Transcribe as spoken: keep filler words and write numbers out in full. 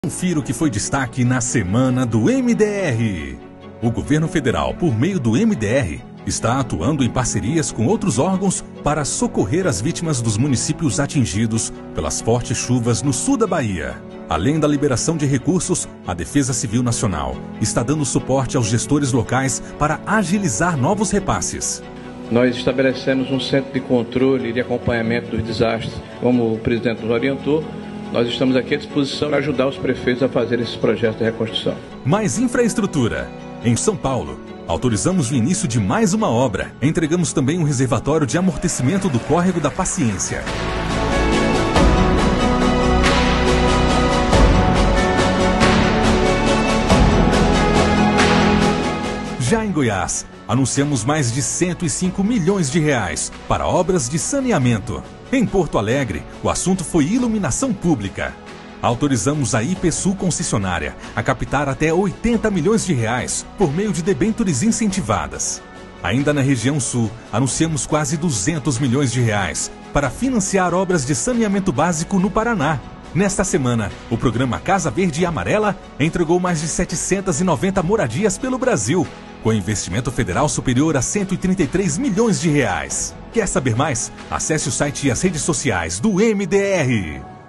Confira o que foi destaque na semana do M D R. O governo federal, por meio do M D R, está atuando em parcerias com outros órgãos para socorrer as vítimas dos municípios atingidos pelas fortes chuvas no sul da Bahia. Além da liberação de recursos, a Defesa Civil Nacional está dando suporte aos gestores locais para agilizar novos repasses. Nós estabelecemos um centro de controle e de acompanhamento dos desastres, como o presidente nos orientou. Nós estamos aqui à disposição para ajudar os prefeitos a fazer esses projetos de reconstrução. Mais infraestrutura. Em São Paulo, autorizamos o início de mais uma obra. Entregamos também um reservatório de amortecimento do Córrego da Paciência. Já em Goiás, anunciamos mais de cento e cinco milhões de reais para obras de saneamento. Em Porto Alegre, o assunto foi iluminação pública. Autorizamos a IPSul concessionária a captar até oitenta milhões de reais por meio de debêntures incentivadas. Ainda na região sul, anunciamos quase duzentos milhões de reais para financiar obras de saneamento básico no Paraná. Nesta semana, o programa Casa Verde e Amarela entregou mais de setecentas e noventa moradias pelo Brasil, com investimento federal superior a cento e trinta e três milhões de reais. Quer saber mais? Acesse o site e as redes sociais do M D R.